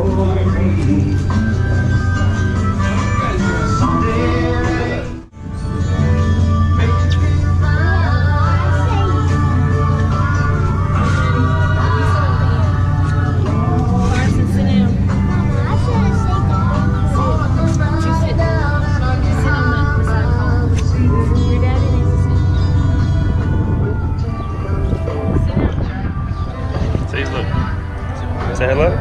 Say hello.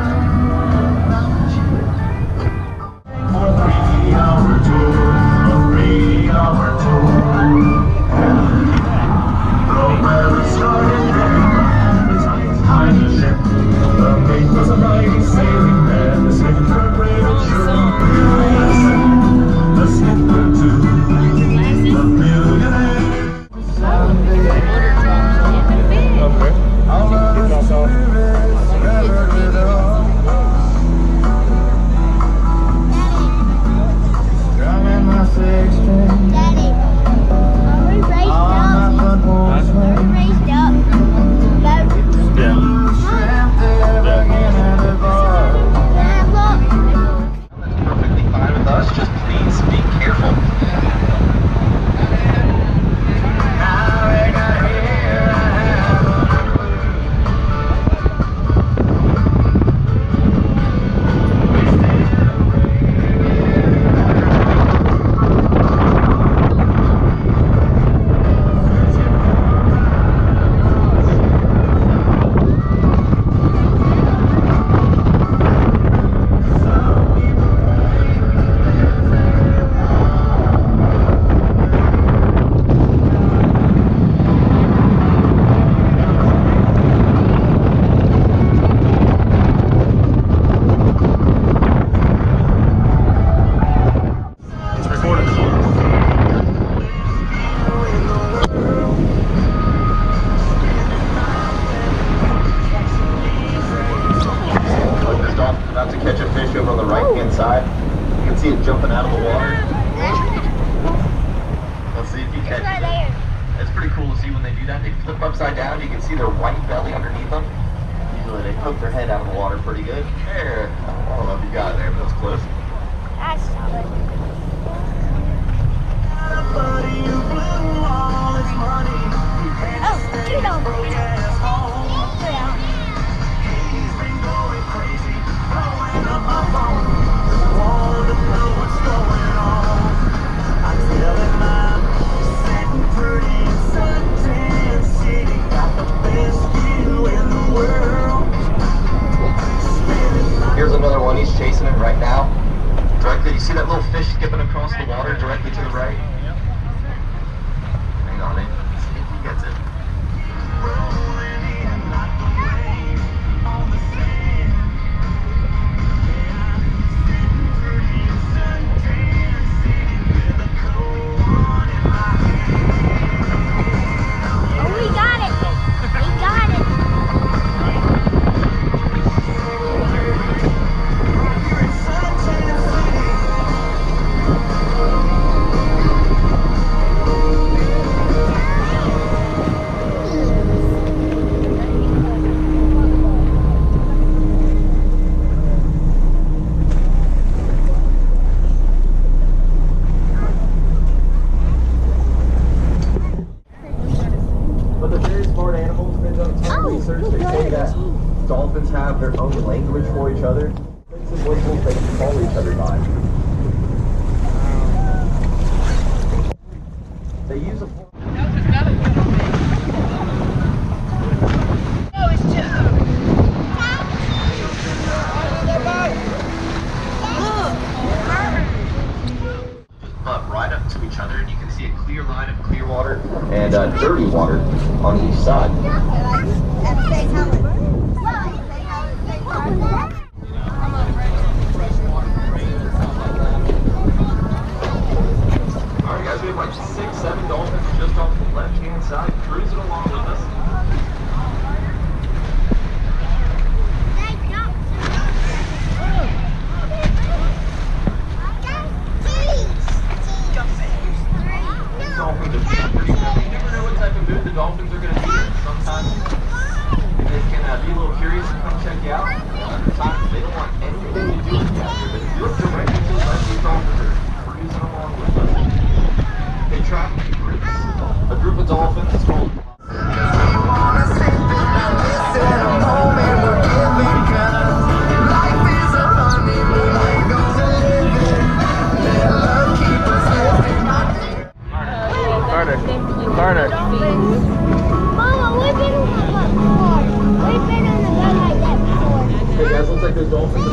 Side. You can see it jumping out of the water. Let's see if you catch it. It's pretty cool to see when they do that. They flip upside down. You can see their white belly underneath them. Usually they poke their head out of the water pretty good. There. I don't know if you got it there, but it's close. That's solid. Oh, you don't. Here's another one. He's chasing it right now. Directly, you see that little fish skipping across the water directly to the right? Hang on, let's see if he gets it. Dolphins have their own language for each other. Some whistles they can call each other by. They use a butt right up to each other, and you can see a clear line of clear water and dirty water on each side. Alright guys, we have like 6, 7 dolphins just off the left-hand side, cruising along with us. These dolphins are pretty good. You never know what type of mood the dolphins are going to be in. Sometimes they can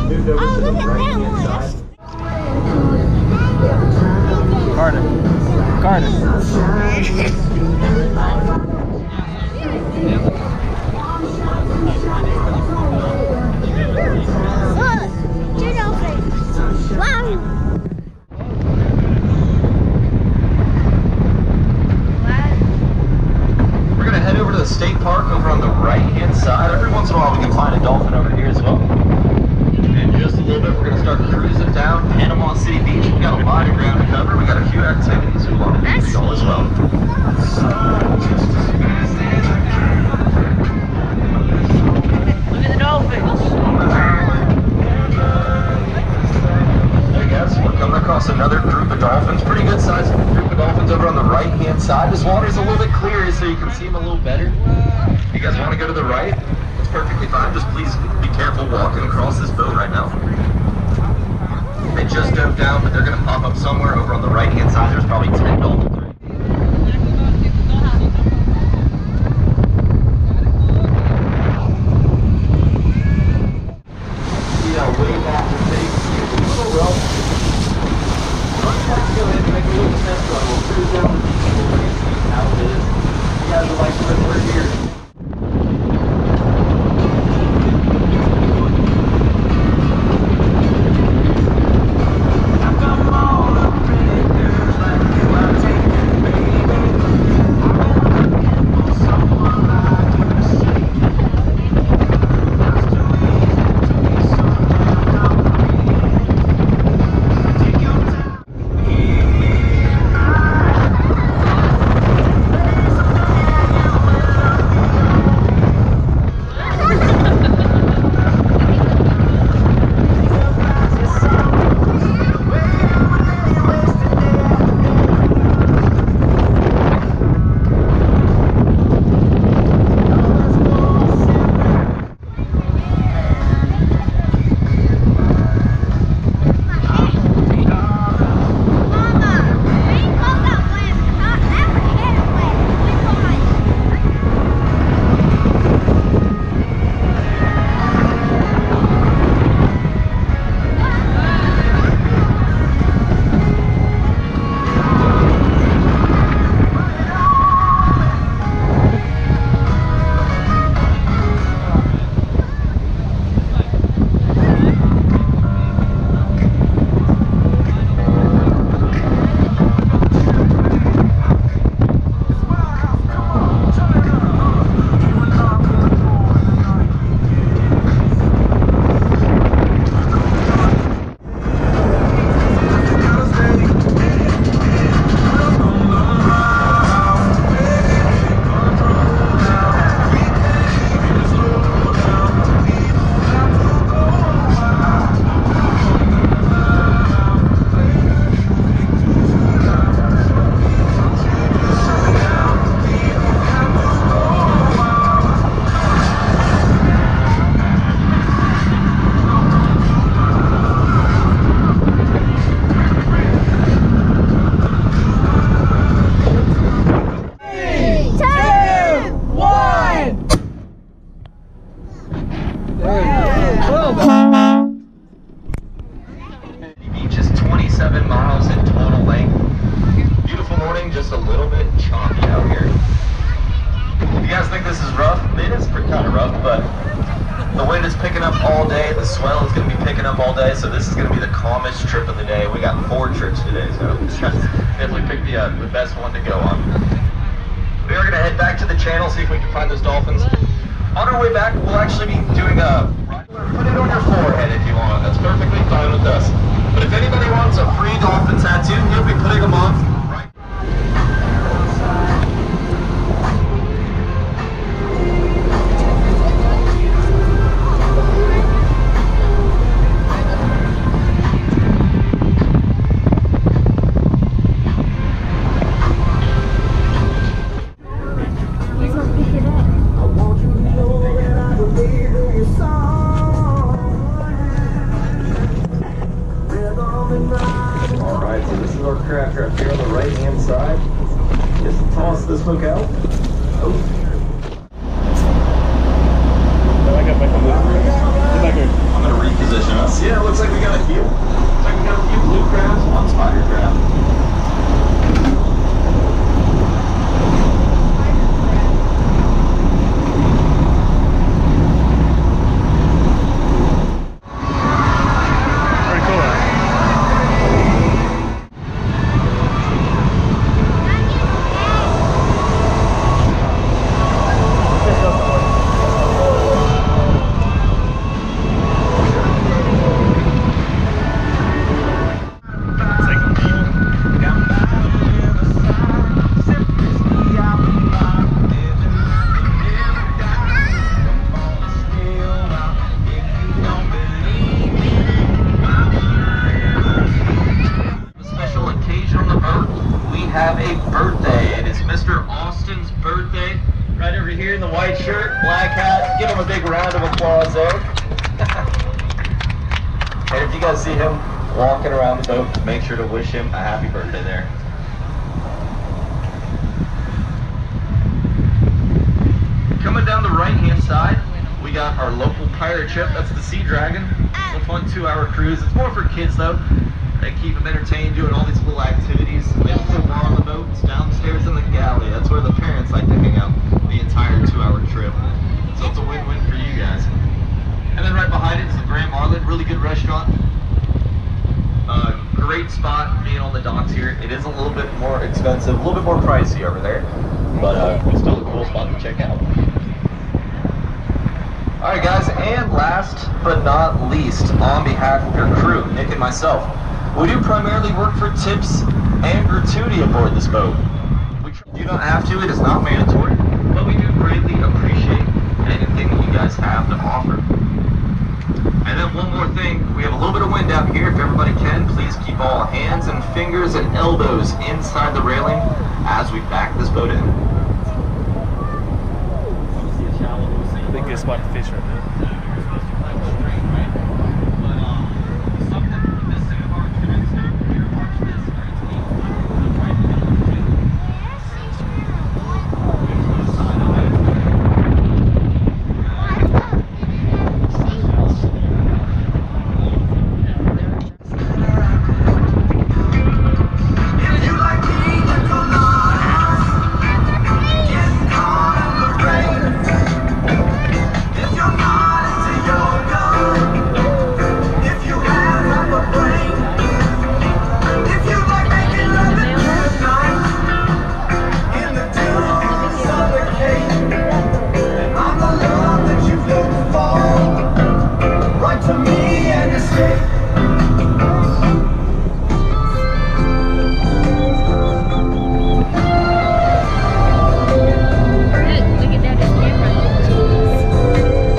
moved over Oh, to the look at right-hand that side. Carter. Carter. Look, two dolphins. Wow. We're gonna head over to the state park over on the right-hand side. Every once in a while we can find a dolphin over here as well. In just a little bit, we're gonna start cruising down Panama City Beach. We got a lot of ground to cover. We got a few activities we want to do for y'all as well. Look at the dolphins. There you go. We're coming across another group of dolphins. Pretty good sized group of dolphins over on the right-hand side. This water's a little bit clearer so you can see them a little better. If you guys want to go to the right, it's perfectly fine. Just please be careful walking across this boat right now. They just dove down, but they're going to pop up somewhere over on the right-hand side. There's probably 10 dolphins. Yeah, way back to the little rope. Let's go ahead and make a little test run. We'll cruise down the beach a little bit and see how it is. You guys would like to live right here. Beach is 27 miles in total length. Beautiful morning, just a little bit choppy out here. If you guys think this is rough, it is kind of rough, but the wind is picking up all day. The swell is going to be picking up all day, so this is going to be the calmest trip of the day. We got 4 trips today, so definitely pick the best one to go on. We are going to head back to the channel, see if we can find those dolphins. On our way back, we'll actually be doing a put it on your forehead if you want. That's perfectly fine with us. But if anybody wants a free dolphin tattoo, we'll be putting them on right. Alright, so this is our craft right here on the right hand side. Just toss this hook out. Oh. I'm going to reposition us. have a birthday. It is Mr. Austin's birthday. Right over here in the white shirt, black hat. Give him a big round of applause there. And if you guys see him walking around the boat, make sure to wish him a happy birthday there. Coming down the right-hand side, we got our local pirate ship. That's the Sea Dragon. It's a fun 2-hour cruise. It's more for kids though. They keep them entertained doing all these little activities. They have a little bar on the boat. It's downstairs in the galley. That's where the parents like to hang out the entire 2-hour trip. So it's a win-win for you guys. And then right behind it is the Grand Marlin, really good restaurant. Great spot being on the docks here. It is a little bit more expensive, a little bit more pricey over there, but it's still a cool spot to check out. Alright guys, and last but not least, on behalf of your crew, Nick and myself, we do primarily work for tips and gratuity aboard this boat. You don't have to, it is not mandatory, but we do greatly appreciate anything that you guys have to offer. And then one more thing, we have a little bit of wind out here. If everybody can, please keep all hands and fingers and elbows inside the railing as we back this boat in. I think it's spot to fish right now.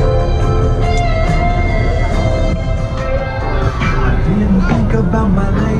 About my life.